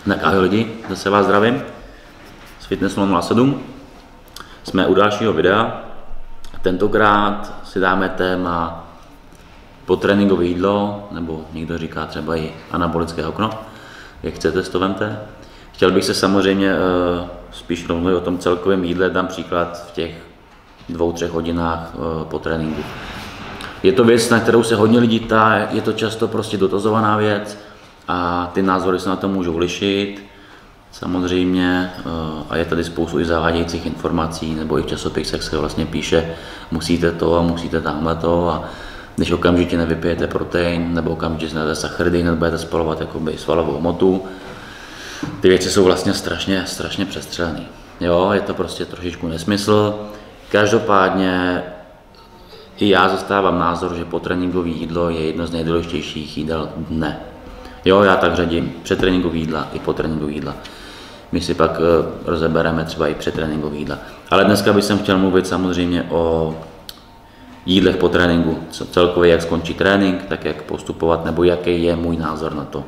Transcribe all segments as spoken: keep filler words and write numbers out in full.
Tak ahoj lidi, zase vás zdravím z Fitness nula sedm. Jsme u dalšího videa. Tentokrát si dáme téma potréninkové jídlo, nebo někdo říká třeba i anabolické okno, jak chcete, to vemte. Chtěl bych se samozřejmě uh, spíš rovnou o tom celkovém jídle, dám příklad v těch dvou, třech hodinách uh, po tréninku. Je to věc, na kterou se hodně lidí ptá, je to často prostě dotazovaná věc a ty názory se na to můžou lišit. Samozřejmě, a je tady spoustu i zavádějících informací, nebo i v časopisech se vlastně píše, musíte to a musíte tamhle to, a když okamžitě nevypijete protein, nebo okamžitě nedáte sacharidy, nebudete spalovat jakoby svalovou hmotu. Ty věci jsou vlastně strašně, strašně přestřelené. Jo, je to prostě trošičku nesmysl. Každopádně i já zastávám názor, že potréninkové jídlo je jedno z nejdůležitějších jídel dne. Jo, já tak řadím předtréninkové jídla i potréninkové jídla. My si pak uh, rozebereme třeba i předtréninkové jídla. Ale dneska bych chtěl mluvit samozřejmě o jídlech po tréninku. Celkově jak skončí trénink, tak jak postupovat, nebo jaký je můj názor na to.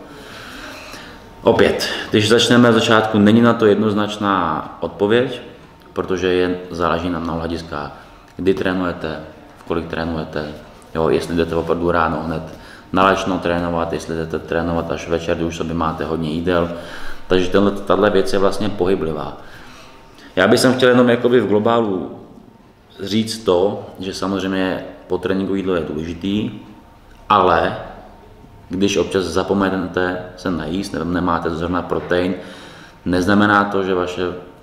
Opět, když začneme v začátku, není na to jednoznačná odpověď, protože jen záleží na mnoha hlediskách. Kdy trénujete, v kolik trénujete, jo, jestli jdete opravdu ráno hned nalačno trénovat, jestli jdete trénovat až večer, kdy už sobě máte hodně jídel. Takže tato věc je vlastně pohyblivá. Já bych chtěl jenom jakoby v globálu říct to, že samozřejmě potréninkové jídlo je důležitý, ale když občas zapomenete se najíst, nebo nemáte zrovna protein, neznamená to, že vaše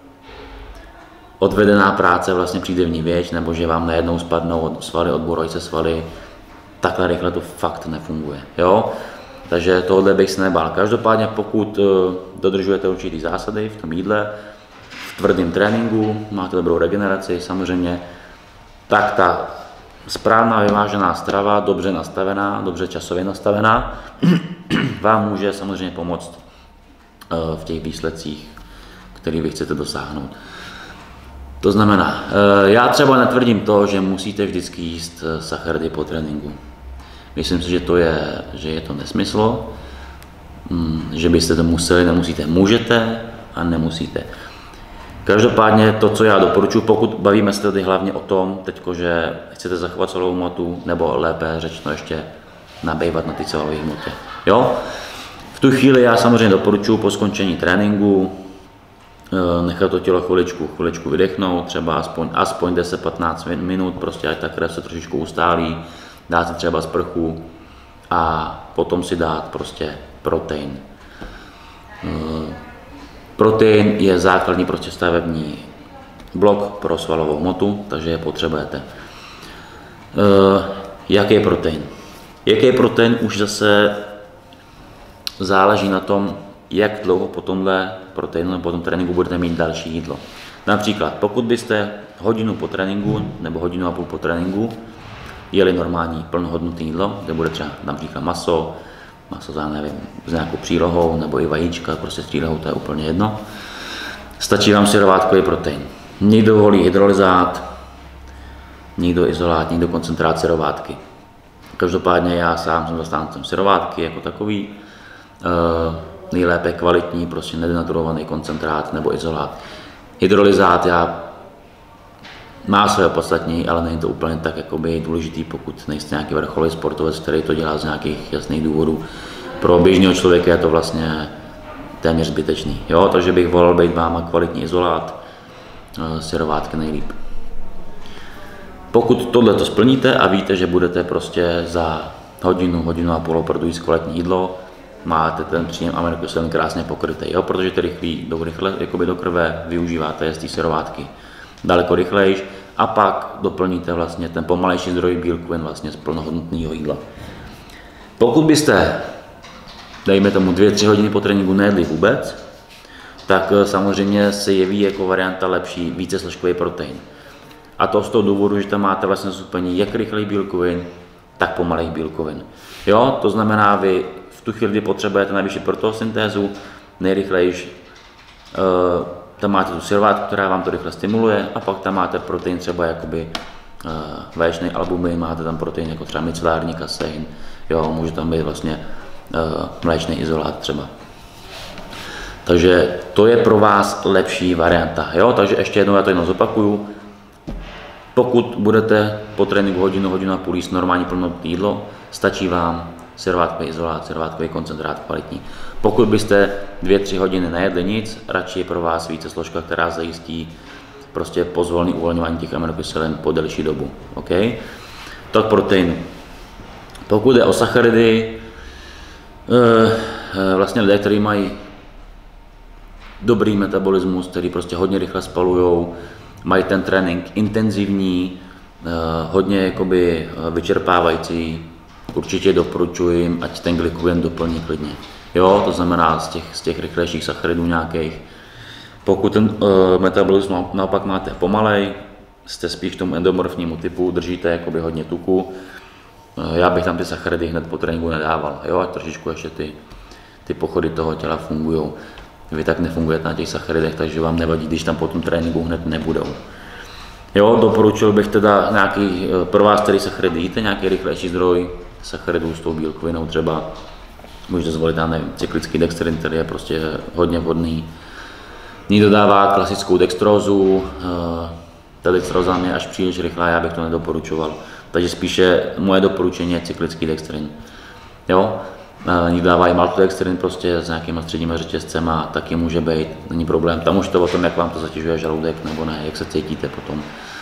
odvedená práce vlastně přijde v ní věč, nebo že vám najednou spadnou svaly, odborují se svaly. Takhle rychle to fakt nefunguje. Jo? Takže tohle bych se nebál. Každopádně pokud dodržujete určitý zásady v tom jídle, v tvrdém tréninku, máte dobrou regeneraci, samozřejmě, tak ta správná vyvážená strava, dobře nastavená, dobře časově nastavená, vám může samozřejmě pomoct v těch výsledcích, který vy chcete dosáhnout. To znamená, já třeba netvrdím to, že musíte vždycky jíst sacharidy po tréninku. Myslím si, že to je, že je to nesmysl, že byste to museli, nemusíte. Můžete a nemusíte. Každopádně to, co já doporučuji, pokud bavíme se tady hlavně o tom, teďko, že chcete zachovat svalovou hmotu, nebo lépe řečeno ještě nabývat na ty svalové hmotě. Jo? V tu chvíli já samozřejmě doporučuji po skončení tréninku nechat to tělo chviličku, chviličku vydechnout, třeba aspoň, aspoň deset patnáct minut, prostě ať ta krev se trošičku ustálí, dát si třeba sprchu a potom si dát prostě protein. Protein je základní prostě stavební blok pro svalovou hmotu, takže je potřebujete. Jaký je protein? Jaký je protein už zase záleží na tom, jak dlouho po tomhle proteinu nebo po tom tréninku budete mít další jídlo. Například, pokud byste hodinu po tréninku nebo hodinu a půl po tréninku jeli normální plnohodnotné jídlo, kde bude třeba například maso, maso za nevím, s nějakou přílohou nebo i vajíčka, prostě s přílohou, to je úplně jedno. Stačí vám syrovátkový protein. Někdo volí hydrolyzát, někdo izolát, někdo koncentrát syrovátky. Každopádně já sám jsem zastáncem syrovátky jako takový. Uh, nejlépe kvalitní, prostě nedenaturovaný koncentrát nebo izolát. Hydrolyzát já má své opodstatnění, ale není to úplně tak jakoby důležitý, pokud nejste nějaký vrcholový sportovec, který to dělá z nějakých jasných důvodů. Pro běžného člověka je to vlastně téměř zbytečný. Jo? Takže bych volal být váma kvalitní izolát, syrovátky nejlíp. Pokud tohle to splníte a víte, že budete prostě za hodinu, hodinu a půl opravdu jíst kvalitní jídlo, máte ten příjem aminokyselin krásně pokrytý, jo? Protože ty rychlý, do, rychle, jakoby do krve využíváte z té syrovátky daleko rychlejš a pak doplníte vlastně ten pomalejší zdroj bílkovin vlastně z plnohodnotného jídla. Pokud byste, dejme tomu dvě tři hodiny po tréninku nejedli vůbec, tak samozřejmě se jeví jako varianta lepší vícesložkový protein. A to z toho důvodu, že tam máte vlastně skupení jak rychlých bílkovin, tak pomalých bílkovin. Jo? To znamená, vy v tu chvíli, kdy potřebujete najvyšší protosyntézu, nejrychlejší, uh, tam máte tu syrovátku, která vám to rychle stimuluje, a pak tam máte protein třeba jakoby uh, vaječný albumin, máte tam protein jako třeba micelární kasein, jo, může tam být vlastně uh, mléčný izolát třeba. Takže to je pro vás lepší varianta. Jo? Takže ještě jednou já to jenom zopakuju. Pokud budete po tréninku hodinu, hodinu a půl jíst normální plnohodnotné jídlo, stačí vám servátkový izolát, servátkový koncentrát kvalitní. Pokud byste dvě tři hodiny nejedli nic, radši je pro vás více složka, která zajistí prostě pozvolné uvolňování těch aminokyselin po delší dobu. Okay? Tak protein. Pokud je o sacharidy, vlastně lidé, kteří mají dobrý metabolismus, který prostě hodně rychle spalujou, mají ten trénink intenzivní, hodně jakoby vyčerpávající, určitě doporučuji jim, ať ten glykogen doplní klidně. Jo, to znamená z těch, z těch rychlejších sacharidů nějakých. Pokud ten uh, metabolismus naopak máte pomalej, jste spíš k tomu endomorfnímu typu, držíte jakoby hodně tuku, uh, já bych tam ty sacharidy hned po tréninku nedával, jo, ať trošičku ještě ty, ty pochody toho těla fungují. Vy tak nefungujete na těch sacharidech, takže vám nevadí, když tam po tom tréninku hned nebudou. Jo, doporučil bych teda nějaký, pro vás, který sacharidy jíte, nějaký rychlejší zdroj sacharidů s tou bílkovinou třeba. Můžete zvolit, já nevím, cyklický dextrin, který je prostě hodně vhodný. Ní dodává klasickou dextrózu, ta dextróza je až příliš rychlá, já bych to nedoporučoval. Takže spíše moje doporučení je cyklický dextrin. Jo? Ní dodává i maltodextrin prostě s nějakýma středníma řetězcema, taky může být, není problém. Tam už to o tom, jak vám to zatěžuje žaludek nebo ne, jak se cítíte potom.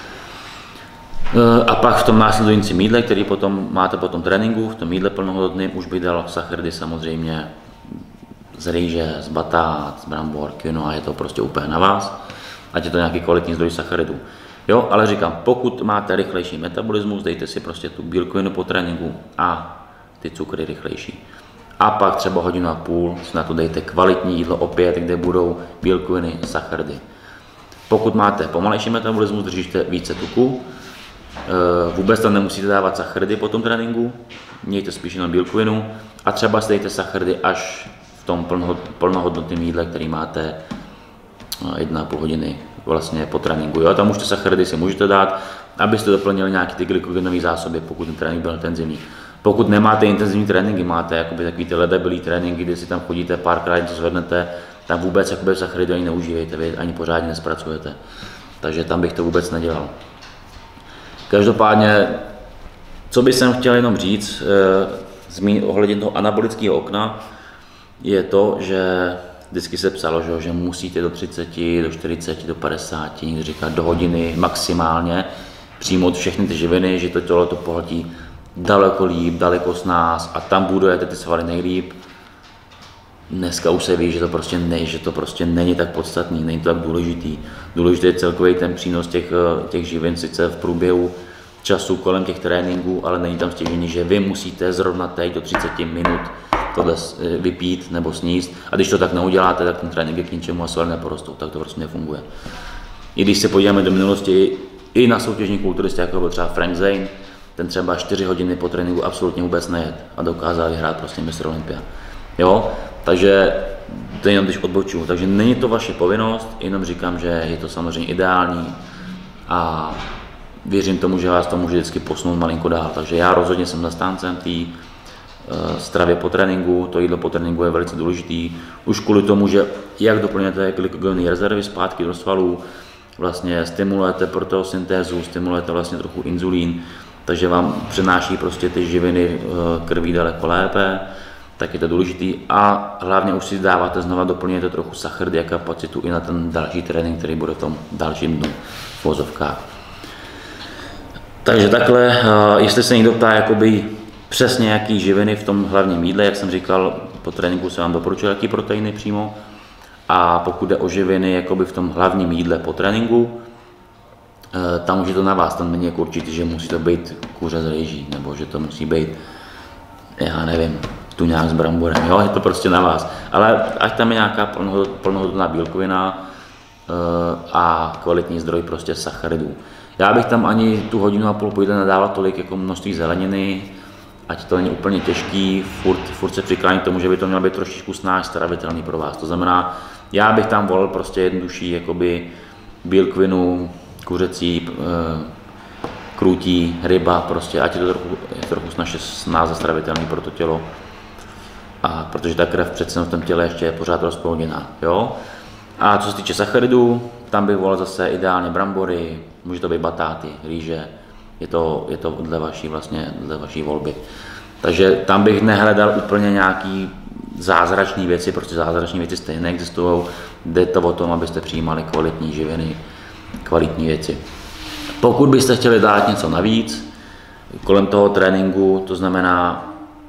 A pak v tom následujícím jídle, který potom máte po tom tréninku, v tom jídle plnohodnotném, už bych dal sacharidy samozřejmě z rýže, z batát, z brambor, quinoa, je to prostě úplně na vás, ať je to nějaký kvalitní zdroj sacharidů. Jo, ale říkám, pokud máte rychlejší metabolismus, dejte si prostě tu bílkovinu po tréninku a ty cukry rychlejší. A pak třeba hodinu a půl si na to dejte kvalitní jídlo opět, kde budou bílkoviny, sacharidy. Pokud máte pomalejší metabolismus, držíte více tuku, vůbec tam nemusíte dávat sacharidy po tom tréninku, mějte spíš jenom bílkovinu a třeba si dejte sacharidy až v tom plnohodnotném jídle, který máte jedna a půl hodiny vlastně po tréninku. Jo? Tam už ty sacharidy si můžete dát, abyste doplnili nějaké ty glykogenové zásoby, pokud ten trénink byl intenzivní. Pokud nemáte intenzivní tréninky, máte jakoby takový ty ledabilý tréninky, kdy si tam chodíte párkrát, něco zvednete, tam vůbec jakoby sacharidy ani neužívejte, vy ani pořádně nespracujete. Takže tam bych to vůbec nedělal. Každopádně, co bych jsem chtěl jenom říct, zmínit ohledně toho anabolického okna, je to, že vždycky se psalo, že, že musíte do třiceti, do čtyřiceti, do padesáti, někdy říká do hodiny maximálně přijmout všechny ty živiny, že to tělo to pohltí daleko líp, daleko s nás a tam budujete ty svaly nejlíp. Dneska už se ví, že to prostě, ne, že to prostě není tak podstatný, není to tak důležitý. Důležitý je celkový ten přínos těch, těch živin, sice v průběhu času kolem těch tréninků, ale není tam stěžení, že vy musíte zrovna teď do třiceti minut tohle vypít nebo sníst a když to tak neuděláte, tak ten trénink je k ničemu a svaly neporostou, tak to prostě nefunguje. I když se podíváme do minulosti, i na soutěžní kulturisty, jako byl třeba Frank Zane, ten třeba čtyři hodiny po tréninku absolutně vůbec nejet a dokázal vyhrát prostě mistr Olympia. Jo? Takže to jenom když odbočuju, takže není to vaše povinnost, jenom říkám, že je to samozřejmě ideální a věřím tomu, že vás to může vždycky posunout malinko dál. Takže já rozhodně jsem zastáncem té uh, stravě po tréninku, to jídlo po tréninku je velice důležitý, už kvůli tomu, že jak doplňujete glykogenové rezervy zpátky do svalů, vlastně stimulujete proteosyntézu, stimulujete vlastně trochu inzulín, takže vám přenáší prostě ty živiny uh, krví daleko lépe, tak je to důležitý a hlavně už si dáváte znova, doplňujete trochu sacharidy a kapacitu i na ten další trénink, který bude v tom dalším dnu v vozovkách. Takže takhle, jestli se někdo ptá jakoby přesně jaký živiny v tom hlavním jídle, jak jsem říkal, po tréninku se vám doporučuje jaký proteiny přímo a pokud jde o živiny jakoby v tom hlavním jídle po tréninku, tam už je to na vás, tam není jako určitě, že musí to být kuře z rejží, nebo že to musí být, já nevím, tuňák s bramborem, jo, je to prostě na vás. Ale ať tam je nějaká plnohodnotná bílkovina a kvalitní zdroj prostě sacharidů. Já bych tam ani tu hodinu a půl půjde nedával tolik jako množství zeleniny, ať to není úplně těžký, furt, furt se přiklání k tomu, že by to mělo být trošičku snáš stravitelný pro vás. To znamená, já bych tam volil prostě jednodušší jakoby bílkovinu, kuřecí, krůtí, ryba, prostě, ať je to trochu, je trochu snažší snáze stravitelný pro to tělo. A protože ta krev přece v tom těle ještě je pořád rozplouněná, jo. A co se týče sacharidů, tam bych volal zase ideálně brambory, může to být batáty, rýže, je to, je to dle vaší, vlastně, dle vaší volby. Takže tam bych nehledal úplně nějaký zázračné věci, protože zázračné věci stejně neexistují. Jde to o tom, abyste přijímali kvalitní živiny, kvalitní věci. Pokud byste chtěli dát něco navíc kolem toho tréninku, to znamená,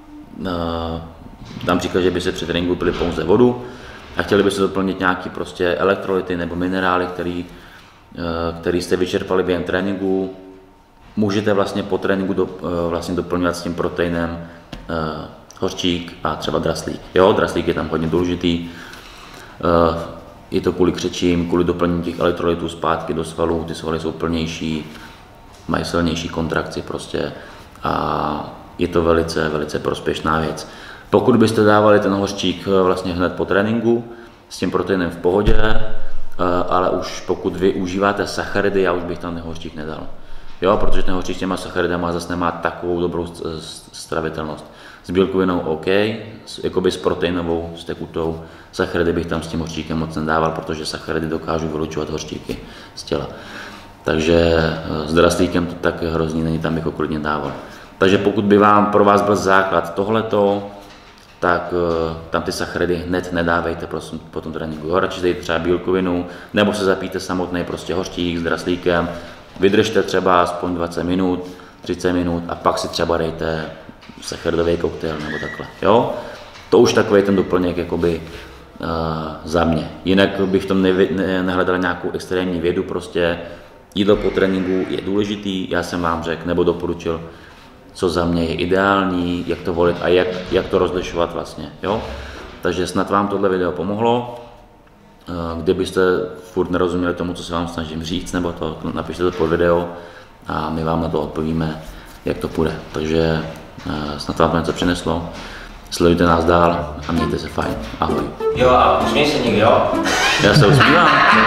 dám příklad, že byste při tréninku pili pouze vodu a chtěli byste doplnit nějaký prostě elektrolyty nebo minerály, který, který jste vyčerpali během tréninku, můžete vlastně po tréninku do, vlastně doplňovat s tím proteinem hořčík a třeba draslík. Jo, draslík je tam hodně důležitý. Je to kvůli křečím, kvůli doplnění těch elektrolytů zpátky do svalů, ty svaly jsou plnější, mají silnější kontrakci prostě a je to velice, velice prospěšná věc. Pokud byste dávali ten hořčík vlastně hned po tréninku, s tím proteinem v pohodě, ale už pokud vy užíváte sacharidy, já už bych tam ten hořčík nedal. Jo, protože ten hořčík s těma sacharidama zase nemá takovou dobrou stravitelnost. S bílkovinou OK, jakoby s proteinovou, s tekutou, sacharidy bych tam s tím hořčíkem moc nedával, protože sacharidy dokážou vylučovat hořčíky z těla. Takže s draslíkem to tak hrozný není, tam bych ho klidně dával. Takže pokud by vám pro vás byl základ tohleto, tak tam ty sacharidy hned nedávejte prosím, po tom tréninku. Jo, radši dejte třeba bílkovinu, nebo se zapijte samotný prostě hořčík s draslíkem, vydržte třeba aspoň dvacet minut, třicet minut a pak si třeba dejte sacharidový koktejl nebo takhle. Jo? To už takový ten doplněk jakoby uh, za mě. Jinak bych v tom nevě, ne, nehledal nějakou extrémní vědu, prostě jídlo po tréninku je důležitý, já jsem vám řekl nebo doporučil, co za mě je ideální, jak to volit a jak, jak to rozlišovat vlastně. Jo? Takže snad vám tohle video pomohlo. Kdybyste furt nerozuměli tomu, co se vám snažím říct, nebo to napište to pod video a my vám na to odpovíme, jak to půjde. Takže snad vám to něco přineslo. Sledujte nás dál a mějte se fajn. Ahoj. Jo a usměj se někdy, jo? Já se usmívám.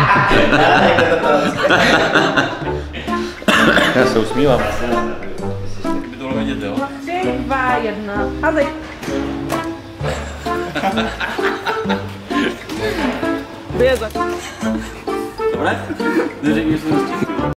Já se usmívám. By to bylo vidět, jo? Tři, dva, jedna, házej. Vyjezat. Dobré? Neřekni, že jsem